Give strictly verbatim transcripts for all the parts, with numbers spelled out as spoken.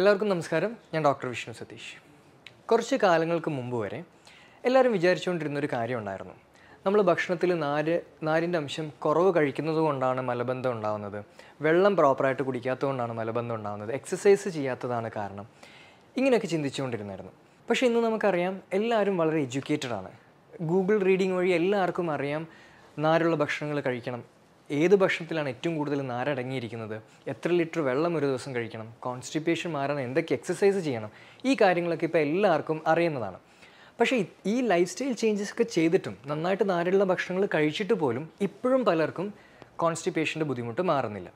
എല്ലാവർക്കും നമസ്കാരം. ഞാൻ ഡോക്ടർ വിഷ്ണു സതീഷ്. കുറച്ച് കാലങ്ങൾക്ക് മുമ്പ് വരെ എല്ലാവരും വിചാരിച്ചുകൊണ്ടിരുന്ന ഒരു കാര്യം ഉണ്ടായിരുന്നു. നമ്മൾ ഭക്ഷണത്തിൽ നാര് നാരിൻ്റെ അംശം കുറവ് കഴിക്കുന്നത് കൊണ്ടാണ് മലബന്ധം ഉണ്ടാകുന്നത്, വെള്ളം പ്രോപ്പറായിട്ട് കുടിക്കാത്തതുകൊണ്ടാണ് മലബന്ധം ഉണ്ടാകുന്നത്, എക്സസൈസ് ചെയ്യാത്തതാണ് കാരണം, ഇങ്ങനെയൊക്കെ ചിന്തിച്ചുകൊണ്ടിരുന്നായിരുന്നു. പക്ഷേ ഇന്ന് നമുക്കറിയാം എല്ലാവരും വളരെ എഡ്യൂക്കേറ്റഡ് ആണ്. ഗൂഗിൾ റീഡിംഗ് വഴി എല്ലാവർക്കും അറിയാം നാരുള്ള ഭക്ഷണങ്ങൾ കഴിക്കണം, ഏത് ഭക്ഷണത്തിലാണ് ഏറ്റവും കൂടുതൽ നാരടങ്ങിയിരിക്കുന്നത്, എത്ര ലിറ്റർ വെള്ളം ഒരു ദിവസം കഴിക്കണം, കോൺസ്റ്റിപ്പേഷൻ മാറാൻ എന്തൊക്കെ എക്സസൈസ് ചെയ്യണം, ഈ കാര്യങ്ങളൊക്കെ ഇപ്പോൾ എല്ലാവർക്കും അറിയുന്നതാണ്. പക്ഷേ ഈ ലൈഫ് സ്റ്റൈൽ ചേഞ്ചസ് ഒക്കെ ചെയ്തിട്ടും നന്നായിട്ട് നാരുള്ള ഭക്ഷണങ്ങൾ കഴിച്ചിട്ട് പോലും ഇപ്പോഴും പലർക്കും കോൺസ്റ്റിപ്പേഷൻ്റെ ബുദ്ധിമുട്ട് മാറുന്നില്ല.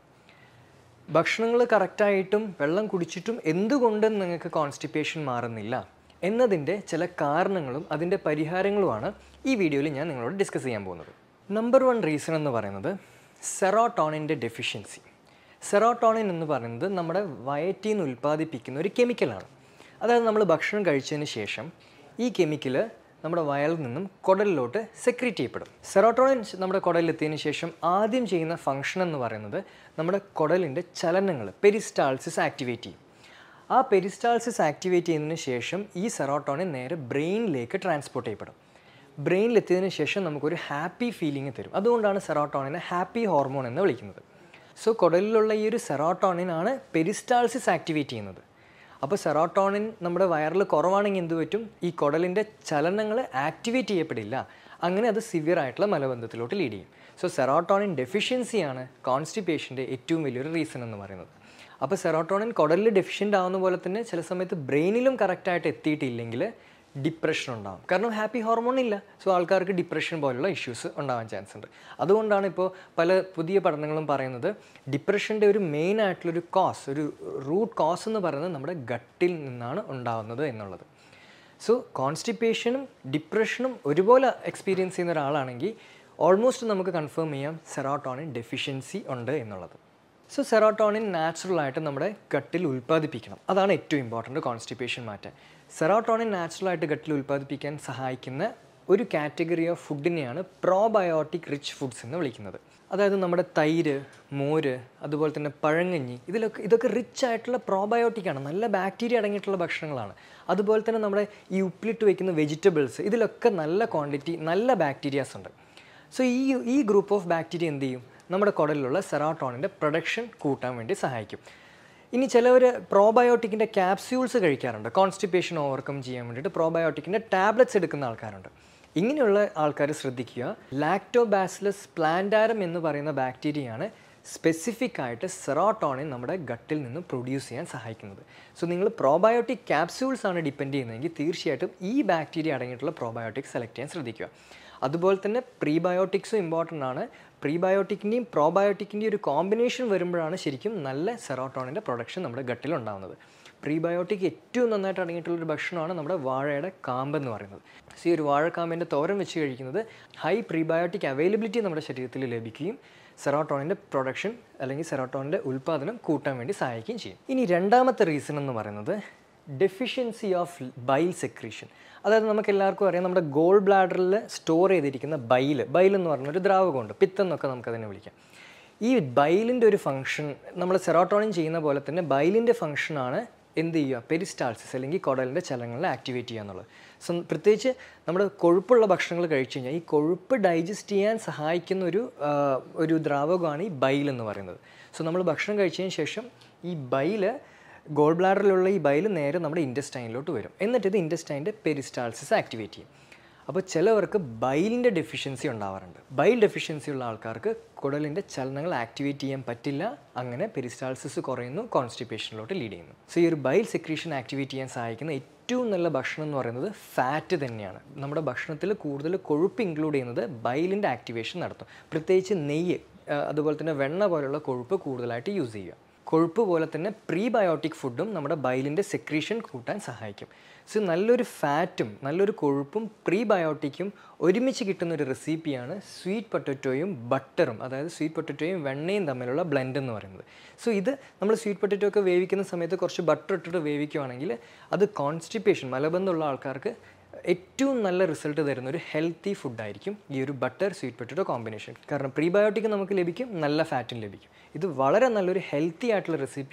ഭക്ഷണങ്ങൾ കറക്റ്റായിട്ടും വെള്ളം കുടിച്ചിട്ടും എന്തുകൊണ്ടും നിങ്ങൾക്ക് കോൺസ്റ്റിപ്പേഷൻ മാറുന്നില്ല എന്നതിൻ്റെ ചില കാരണങ്ങളും അതിൻ്റെ പരിഹാരങ്ങളുമാണ് ഈ വീഡിയോയിൽ ഞാൻ നിങ്ങളോട് ഡിസ്കസ് ചെയ്യാൻ പോകുന്നത്. നമ്പർ വൺ റീസൺ എന്ന് പറയുന്നത് സെറോട്ടോണിൻ്റെ ഡെഫിഷ്യൻസി. സെറോട്ടോണിൻ എന്ന് പറയുന്നത് നമ്മുടെ വയറ്റിൽ നിന്ന് ഉൽപ്പാദിപ്പിക്കുന്ന ഒരു കെമിക്കലാണ്. അതായത് നമ്മൾ ഭക്ഷണം കഴിച്ചതിന് ശേഷം ഈ കെമിക്കൽ നമ്മുടെ വയറിൽ നിന്നും കുടലിലോട്ട് സെക്രീറ്റ് ചെയ്യപ്പെടും. സെറോട്ടോണിൻ നമ്മുടെ കുടലിലെത്തിയതിന് ശേഷം ആദ്യം ചെയ്യുന്ന ഫംഗ്ഷൻ എന്ന് പറയുന്നത് നമ്മുടെ കുടലിൻ്റെ ചലനങ്ങൾ പെരിസ്റ്റാൾസിസ് ആക്ടിവേറ്റ് ചെയ്യും. ആ പെരിസ്റ്റാൾസിസ് ആക്ടിവേറ്റ് ചെയ്യുന്നതിന് ശേഷം ഈ സെറോട്ടോണിൻ നേരെ ബ്രെയിനിലേക്ക് ട്രാൻസ്പോർട്ട് ചെയ്യപ്പെടും. ബ്രെയിനിലെത്തിയതിന് ശേഷം നമുക്കൊരു ഹാപ്പി ഫീലിംഗ് തരും. അതുകൊണ്ടാണ് സെറോട്ടോണിനെ ഹാപ്പി ഹോർമോൺ എന്ന് വിളിക്കുന്നത്. സോ കുടലിലുള്ള ഈ ഒരു സെറോട്ടോണിനാണ് പെരിസ്റ്റാൾസിസ് ആക്ടിവേറ്റ് ചെയ്യുന്നത്. അപ്പോൾ സെറോട്ടോണിൻ നമ്മുടെ വയറിൽ കുറവാണെങ്കിൽ എന്ത് പറ്റും? ഈ കുടലിൻ്റെ ചലനങ്ങൾ ആക്ടിവേറ്റ് ചെയ്യപ്പെടില്ല. അങ്ങനെ അത് സിവിയർ ആയിട്ടുള്ള മലബന്ധത്തിലോട്ട് ലീഡ് ചെയ്യും. സോ സെറോട്ടോണിൻ ഡെഫിഷ്യൻസിയാണ് കോൺസ്റ്റിപ്പേഷൻ്റെ ഏറ്റവും വലിയൊരു റീസൺ എന്ന് പറയുന്നത്. അപ്പോൾ സെറോട്ടോണിൻ കുടലിൽ ഡെഫിഷ്യൻ്റ് ആവുന്ന പോലെ തന്നെ ചില സമയത്ത് ബ്രെയിനിലും കറക്റ്റായിട്ട് എത്തിയിട്ടില്ലെങ്കിൽ ഡിപ്രഷൻ ഉണ്ടാകും. കാരണം ഹാപ്പി ഹോർമോൺ ഇല്ല. സോ ആൾക്കാർക്ക് ഡിപ്രഷൻ പോലുള്ള ഇഷ്യൂസ് ഉണ്ടാവാൻ ചാൻസ് ഉണ്ട്. അതുകൊണ്ടാണ് ഇപ്പോൾ പല പുതിയ പഠനങ്ങളും പറയുന്നത് ഡിപ്രഷൻ്റെ ഒരു മെയിൻ ആയിട്ടുള്ളൊരു കോസ്, ഒരു റൂട്ട് കോസ് എന്ന് പറയുന്നത് നമ്മുടെ ഗട്ടിൽ നിന്നാണ് ഉണ്ടാകുന്നത് എന്നുള്ളത്. സോ കോൺസ്റ്റിപ്പേഷനും ഡിപ്രഷനും ഒരുപോലെ എക്സ്പീരിയൻസ് ചെയ്യുന്ന ഒരാളാണെങ്കിൽ ഓൾമോസ്റ്റ് നമുക്ക് കൺഫേം ചെയ്യാം സെറോട്ടോണിൻ ഡെഫിഷ്യൻസി ഉണ്ട് എന്നുള്ളത്. സോ സെറോട്ടോണിൻ നാച്ചുറലായിട്ട് നമ്മുടെ ഗട്ടിൽ ഉൽപ്പാദിപ്പിക്കണം. അതാണ് ഏറ്റവും ഇമ്പോർട്ടൻറ്റ് കോൺസ്റ്റിപ്പേഷൻ മാറ്റാൻ. സെറോട്ടോണിൻ നാച്ചുറലായിട്ട് ഗട്ടിൽ ഉൽപ്പാദിപ്പിക്കാൻ സഹായിക്കുന്ന ഒരു കാറ്റഗറി ഓഫ് ഫുഡിനെയാണ് പ്രോബയോട്ടിക് റിച്ച് ഫുഡ്സ് എന്ന് വിളിക്കുന്നത്. അതായത് നമ്മുടെ തൈര്, മോര്, അതുപോലെ തന്നെ പഴങ്കഞ്ഞി, ഇതിലൊക്കെ ഇതൊക്കെ റിച്ച് ആയിട്ടുള്ള പ്രോബയോട്ടിക്കാണ്, നല്ല ബാക്ടീരിയ അടങ്ങിയിട്ടുള്ള ഭക്ഷണങ്ങളാണ്. അതുപോലെ തന്നെ നമ്മുടെ ഈ ഉപ്പിലിട്ട് വയ്ക്കുന്ന വെജിറ്റബിൾസ്, ഇതിലൊക്കെ നല്ല ക്വാണ്ടിറ്റി നല്ല ബാക്ടീരിയാസ് ഉണ്ട്. സോ ഈ ഈ ഗ്രൂപ്പ് ഓഫ് ബാക്ടീരിയ എന്ത് ചെയ്യും? നമ്മുടെ കുടലിലുള്ള സെറോട്ടോണിൻ്റെ പ്രൊഡക്ഷൻ കൂട്ടാൻ വേണ്ടി സഹായിക്കും. ഇനി ചിലവർ പ്രോബയോട്ടിക്കിൻ്റെ ക്യാപ്സ്യൂൾസ് കഴിക്കാറുണ്ട്. കോൺസ്റ്റിപ്പേഷൻ ഓവർകം ചെയ്യാൻ വേണ്ടിയിട്ട് പ്രോബയോട്ടിക്കിൻ്റെ ടാബ്ലറ്റ്സ് എടുക്കുന്ന ആൾക്കാരുണ്ട്. ഇങ്ങനെയുള്ള ആൾക്കാർ ശ്രദ്ധിക്കുക, ലാക്ടോബാസിലസ് പ്ലാന്റാരം എന്ന് പറയുന്ന ബാക്ടീരിയയാണ് സ്പെസിഫിക് ആയിട്ട് സെറോട്ടോണിൻ നമ്മുടെ ഗട്ടിൽ നിന്ന് പ്രൊഡ്യൂസ് ചെയ്യാൻ സഹായിക്കുന്നത്. സോ നിങ്ങൾ പ്രോബയോട്ടിക് ക്യാപ്സ്യൂൾസ് ആണ് ഡിപ്പെൻഡ് ചെയ്യുന്നതെങ്കിൽ തീർച്ചയായിട്ടും ഈ ബാക്ടീരിയ അടങ്ങിയിട്ടുള്ള പ്രോബയോട്ടിക്സ് സെലക്ട് ചെയ്യാൻ ശ്രദ്ധിക്കുക. അതുപോലെ തന്നെ പ്രീബയോട്ടിക്സും ഇമ്പോർട്ടൻ്റ് ആണ്. പ്രീബയോട്ടിക്കിൻ്റെയും പ്രോബയോട്ടിക്കിൻ്റെയും ഒരു കോമ്പിനേഷൻ വരുമ്പോഴാണ് ശരിക്കും നല്ല സെറോട്ടോണിൻ്റെ പ്രൊഡക്ഷൻ നമ്മുടെ ഗട്ടിൽ ഉണ്ടാകുന്നത്. പ്രീബയോട്ടിക് ഏറ്റവും നന്നായിട്ട് അടങ്ങിയിട്ടുള്ളൊരു ഭക്ഷണമാണ് നമ്മുടെ വാഴയുടെ കാമ്പ് എന്ന് പറയുന്നത്. സോ ഈ ഒരു വാഴക്കാമ്പിൻ്റെ തോരൻ വെച്ച് കഴിക്കുന്നത് ഹൈ പ്രീബയോട്ടിക് അവൈലബിലിറ്റി നമ്മുടെ ശരീരത്തിൽ ലഭിക്കുകയും സെറോട്ടോണിൻ്റെ പ്രൊഡക്ഷൻ അല്ലെങ്കിൽ സെറോട്ടോണിൻ്റെ ഉൽപ്പാദനം കൂട്ടാൻ വേണ്ടി സഹായിക്കുകയും ചെയ്യും. ഇനി രണ്ടാമത്തെ റീസൺ എന്ന് പറയുന്നത് ഡെഫിഷ്യൻസി ഓഫ് ബൈൽ സെക്രീഷൻ. അതായത് നമുക്ക് എല്ലാവർക്കും അറിയാം നമ്മുടെ ഗോൾ ബ്ലാഡറിൽ സ്റ്റോർ ചെയ്തിരിക്കുന്ന ബൈൽ ബൈൽ എന്ന് പറഞ്ഞൊരു ദ്രാവകമുണ്ട്, പിത്തം എന്നൊക്കെ നമുക്കതിനെ വിളിക്കാം. ഈ ബൈലിൻ്റെ ഒരു ഫംഗ്ഷൻ നമ്മൾ സെറോട്ടോണിൻ ചെയ്യുന്ന പോലെ തന്നെ ബൈലിൻ്റെ ഫംഗ്ഷനാണ് എന്ത് ചെയ്യുക? പെരിസ്റ്റാൾസിസ് അല്ലെങ്കിൽ കുടലിൻ്റെ ചലനങ്ങളെ ആക്ടിവേറ്റ് ചെയ്യുക എന്നുള്ളത്. സോ പ്രത്യേകിച്ച് നമ്മുടെ കൊഴുപ്പുള്ള ഭക്ഷണങ്ങൾ കഴിച്ചു കഴിഞ്ഞാൽ ഈ കൊഴുപ്പ് ഡൈജസ്റ്റ് ചെയ്യാൻ സഹായിക്കുന്ന ഒരു ഒരു ദ്രാവകമാണ് ഈ ബൈൽ എന്ന് പറയുന്നത്. സോ നമ്മൾ ഭക്ഷണം കഴിച്ചതിന് ശേഷം ഈ ബൈല് ഗോൾ ബ്ലാഡറിലുള്ള ഈ ബൈൽ നേരെ നമ്മുടെ ഇൻറ്റസ്റ്റൈനിലോട്ട് വരും. എന്നിട്ട് ഇത് ഇൻറ്റസ്റ്റൈൻ്റെ പെരിസ്റ്റാൾസിസ് ആക്ടിവേറ്റ് ചെയ്യും. അപ്പോൾ ചിലവർക്ക് ബൈലിൻ്റെ ഡെഫിഷ്യൻസി ഉണ്ടാവാറുണ്ട്. ബൈൽ ഡെഫിഷ്യൻസി ഉള്ള ആൾക്കാർക്ക് കുടലിൻ്റെ ചലനങ്ങൾ ആക്ടിവേറ്റ് ചെയ്യാൻ പറ്റില്ല. അങ്ങനെ പെരിസ്റ്റാൾസിസ് കുറയുന്നു, കോൺസ്റ്റിപ്പേഷനിലോട്ട് ലീഡ് ചെയ്യുന്നു. സോ ഈ ഒരു ബൈൽ സെക്രീഷൻ ആക്ടിവേറ്റ് ചെയ്യാൻ സഹായിക്കുന്ന ഏറ്റവും നല്ല ഭക്ഷണം എന്ന് പറയുന്നത് ഫാറ്റ് തന്നെയാണ്. നമ്മുടെ ഭക്ഷണത്തിൽ കൂടുതൽ കൊഴുപ്പ് ഇൻക്ലൂഡ് ചെയ്യുന്നത് ബൈലിൻ്റെ ആക്ടിവേഷൻ നടത്തും. പ്രത്യേകിച്ച് നെയ്യ്, അതുപോലെ തന്നെ വെണ്ണ പോലുള്ള കൊഴുപ്പ് കൂടുതലായിട്ട് യൂസ് ചെയ്യുക. കൊഴുപ്പ് പോലെ തന്നെ പ്രീബയോട്ടിക് ഫുഡും നമ്മുടെ ബൈലിൻ്റെ സെക്രീഷൻ കൂട്ടാൻ സഹായിക്കും. സോ നല്ലൊരു ഫാറ്റും നല്ലൊരു കൊഴുപ്പും പ്രീബയോട്ടിക്കും ഒരുമിച്ച് കിട്ടുന്ന ഒരു റെസിപ്പിയാണ് സ്വീറ്റ് പൊട്ടറ്റോയും ബട്ടറും, അതായത് സ്വീറ്റ് പൊട്ടറ്റോയും വെണ്ണയും തമ്മിലുള്ള ബ്ലെൻഡ് എന്ന് പറയുന്നത്. സോ ഇത് നമ്മൾ സ്വീറ്റ് പൊട്ടറ്റോ ഒക്കെ വേവിക്കുന്ന സമയത്ത് കുറച്ച് ബട്ടർ ഇട്ടിട്ട് വേവിക്കുകയാണെങ്കിൽ അത് കോൺസ്റ്റിപ്പേഷൻ മലബന്ധമുള്ള ആൾക്കാർക്ക് ഏറ്റവും നല്ല റിസൾട്ട് തരുന്ന ഒരു ഹെൽത്തി ഫുഡായിരിക്കും ഈ ഒരു ബട്ടർ സ്വീറ്റ് പൊട്ടറ്റോ കോമ്പിനേഷൻ. കാരണം പ്രീബയോട്ടിക് നമുക്ക് ലഭിക്കും, നല്ല ഫാറ്റും ലഭിക്കും. ഇത് വളരെ നല്ലൊരു ഹെൽത്തി ആയിട്ടുള്ള റെസിപ്പിയാണ്.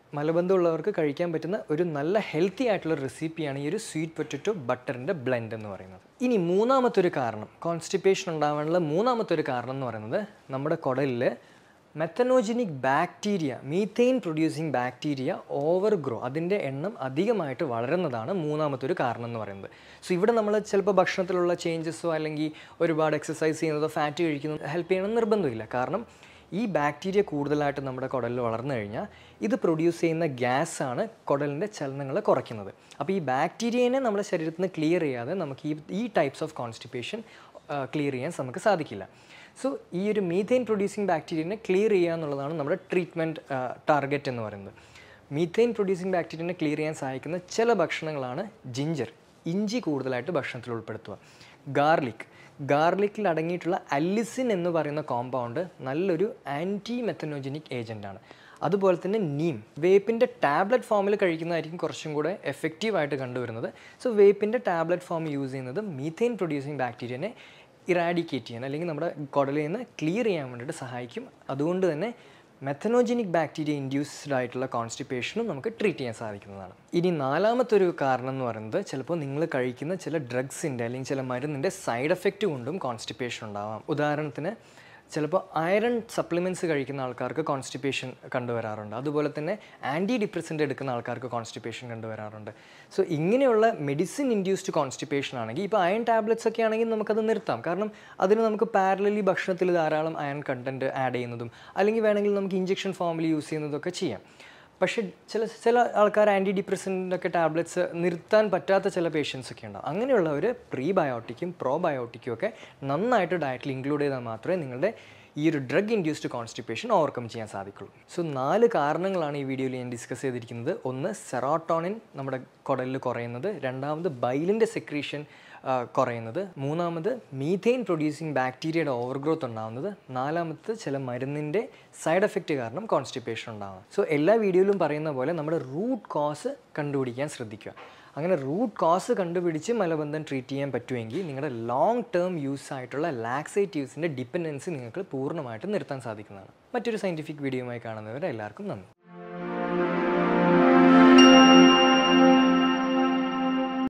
മലബന്ധമുള്ളവർക്ക് കഴിക്കാൻ പറ്റുന്ന ഒരു നല്ല ഹെൽത്തി ആയിട്ടുള്ള റെസിപ്പിയാണ് ഈ ഒരു സ്വീറ്റ് പൊറ്ററ്റോ ബട്ടറിൻ്റെ ബ്ലെൻഡ് എന്ന് പറയുന്നത്. ഇനി മൂന്നാമത്തെ ഒരു കാരണം, കോൺസ്റ്റിപ്പേഷൻ ഉണ്ടാവാനുള്ള മൂന്നാമത്തെ ഒരു കാരണം എന്ന് പറയുന്നത് നമ്മുടെ കുടലിൽ methanogenic bacteria, methane producing bacteria overgrow, അതിൻ്റെ എണ്ണം അധികമായിട്ട് വളരുന്നതാണ് മൂന്നാമത്തെ ഒരു കാരണം എന്ന് പറയുന്നത്. സോ ഇവിടെ നമ്മൾ ചിലപ്പോൾ ഭക്ഷണത്തിലുള്ള ചേഞ്ചസോ അല്ലെങ്കിൽ ഒരുപാട് എക്സസൈസ് ചെയ്യുന്നതോ ഫാറ്റ് കഴിക്കുന്നതോ ഹെൽപ്പ് ചെയ്യണമെന്ന് നിർബന്ധമില്ല. കാരണം ഈ ബാക്ടീരിയ കൂടുതലായിട്ട് നമ്മുടെ കുടലിൽ വളർന്നു കഴിഞ്ഞാൽ ഇത് പ്രൊഡ്യൂസ് ചെയ്യുന്ന ഗ്യാസാണ് കുടലിൻ്റെ ചലനങ്ങൾ കുറയ്ക്കുന്നത്. അപ്പോൾ ഈ ബാക്ടീരിയനെ നമ്മുടെ ശരീരത്തിൽ നിന്ന് ക്ലിയർ ചെയ്യാതെ നമുക്ക് ഈ ഈ ടൈപ്സ് ഓഫ് കോൺസ്റ്റിപ്പേഷൻ ക്ലിയർ ചെയ്യാൻ നമുക്ക് സാധിക്കില്ല. സോ ഈ ഒരു മീഥെയിൻ പ്രൊഡ്യൂസിങ് ബാക്ടീരിയനെ ക്ലിയർ ചെയ്യുക എന്നുള്ളതാണ് നമ്മുടെ ട്രീറ്റ്മെൻറ്റ് ടാർഗറ്റ് എന്ന് പറയുന്നത്. മീഥെയിൻ പ്രൊഡ്യൂസിങ് ബാക്ടീരിയനെ ക്ലിയർ ചെയ്യാൻ സഹായിക്കുന്ന ചില ഭക്ഷണങ്ങളാണ് ജിഞ്ചർ, ഇഞ്ചി കൂടുതലായിട്ട് ഭക്ഷണത്തിൽ ഉൾപ്പെടുത്തുക. ഗാർലിക്, ഗാർലിക്കിൽ അടങ്ങിയിട്ടുള്ള അല്ലിസിൻ എന്ന് പറയുന്ന കോമ്പൗണ്ട് നല്ലൊരു ആൻറ്റി മെത്തനോജനിക് ഏജൻറ്റാണ്. അതുപോലെ തന്നെ നീം, വേപ്പിൻ്റെ ടാബ്ലറ്റ് ഫോമിൽ കഴിക്കുന്നതായിരിക്കും കുറച്ചും കൂടെ എഫക്റ്റീവായിട്ട് കണ്ടുവരുന്നത്. സോ വേപ്പിൻ്റെ ടാബ്ലറ്റ് ഫോം യൂസ് ചെയ്യുന്നത് മീഥെയിൻ പ്രൊഡ്യൂസിങ് ബാക്ടീരിയനെ ഇറാഡിക്കേറ്റ് ചെയ്യാൻ അല്ലെങ്കിൽ നമ്മുടെ കുടലിൽ നിന്ന് ക്ലിയർ ചെയ്യാൻ വേണ്ടിയിട്ട് സഹായിക്കും. അതുകൊണ്ട് തന്നെ മെത്തനോജനിക് ബാക്ടീരിയ ഇൻഡ്യൂസ്ഡ് ആയിട്ടുള്ള കോൺസ്റ്റിപ്പേഷനും നമുക്ക് ട്രീറ്റ് ചെയ്യാൻ സാധിക്കുന്നതാണ്. ഇനി നാലാമത്തെ ഒരു കാരണം എന്ന് പറയുന്നത് ചിലപ്പോൾ നിങ്ങൾ കഴിക്കുന്ന ചില ഡ്രഗ്സിൻ്റെ അല്ലെങ്കിൽ ചില മരുന്നിൻ്റെ സൈഡ് എഫക്റ്റ് കൊണ്ടും കോൺസ്റ്റിപ്പേഷൻ ഉണ്ടാവാം. ഉദാഹരണത്തിന് ചിലപ്പോൾ അയറൺ സപ്ലിമെൻറ്റ്സ് കഴിക്കുന്ന ആൾക്കാർക്ക് കോൺസ്റ്റിപ്പേഷൻ കണ്ടുവരാറുണ്ട്. അതുപോലെ തന്നെ ആൻറ്റി ഡിപ്രസൻ്റ് എടുക്കുന്ന ആൾക്കാർക്ക് കോൺസ്റ്റിപ്പേഷൻ കണ്ടുവരാറുണ്ട്. സോ ഇങ്ങനെയുള്ള മെഡിസിൻ ഇൻഡ്യൂസ്ഡ് കോൺസ്റ്റിപ്പേഷൻ ആണെങ്കിൽ ഇപ്പോൾ അയൺ ടാബ്ലറ്റ്സ് ഒക്കെ ആണെങ്കിൽ നമുക്കത് നിർത്താം. കാരണം അതിന് നമുക്ക് പാരലലി ഭക്ഷണത്തിൽ ധാരാളം അയൺ കണ്ടൻറ്റ് ആഡ് ചെയ്യുന്നതും അല്ലെങ്കിൽ വേണമെങ്കിൽ നമുക്ക് ഇഞ്ചെക്ഷൻ ഫോമിൽ യൂസ് ചെയ്യുന്നതൊക്കെ ചെയ്യാം. പക്ഷേ ചില ചില ആൾക്കാർ ആൻറ്റി ഡിപ്രസൻ്റൊക്കെ ടാബ്ലറ്റ്സ് നിർത്താൻ പറ്റാത്ത ചില പേഷ്യൻസ് ഒക്കെ ഉണ്ടാവും. അങ്ങനെയുള്ളവർ പ്രീബയോട്ടിക്കും പ്രോബയോട്ടിക്കും ഒക്കെ നന്നായിട്ട് ഡയറ്റിൽ ഇൻക്ലൂഡ് ചെയ്താൽ മാത്രമേ നിങ്ങളുടെ ഈ ഒരു ഡ്രഗ് ഇൻഡ്യൂസ്ഡ് കോൺസ്റ്റിപ്പേഷൻ ഓവർകം ചെയ്യാൻ സാധിക്കുള്ളൂ. സോ നാല് കാരണങ്ങളാണ് ഈ വീഡിയോയിൽ ഞാൻ ഡിസ്കസ് ചെയ്തിരിക്കുന്നത്. ഒന്ന്, സെറോട്ടോണിൻ നമ്മുടെ കുടലിൽ കുറയുന്നത്. രണ്ടാമത്, ബൈലിൻ്റെ സെക്രീഷൻ കുറയുന്നത്. മൂന്നാമത്, മീഥെയിൻ പ്രൊഡ്യൂസിങ് ബാക്ടീരിയയുടെ ഓവർഗ്രോത്ത് ഉണ്ടാകുന്നത്. നാലാമത്, ചില മരുന്നിൻ്റെ സൈഡ് എഫക്റ്റ് കാരണം കോൺസ്റ്റിപ്പേഷൻ ഉണ്ടാകുന്നത്. സോ എല്ലാ വീഡിയോയിലും പറയുന്ന പോലെ നമ്മുടെ റൂട്ട് കോസ് കണ്ടുപിടിക്കാൻ ശ്രദ്ധിക്കുക. അങ്ങനെ റൂട്ട് കോസ് കണ്ടുപിടിച്ച് മലബന്ധം ട്രീറ്റ് ചെയ്യാൻ പറ്റുമെങ്കിൽ നിങ്ങളുടെ ലോങ് ടേം യൂസ് ആയിട്ടുള്ള ലാക്സേറ്റീവ്സിൻ്റെ ഡിപ്പെൻഡൻസി നിങ്ങൾക്ക് പൂർണ്ണമായിട്ട് നിർത്താൻ സാധിക്കുന്നതാണ്. മറ്റൊരു സയൻറ്റിഫിക് വീഡിയോയുമായി കാണുന്നവരെ എല്ലാവർക്കും നന്ദി.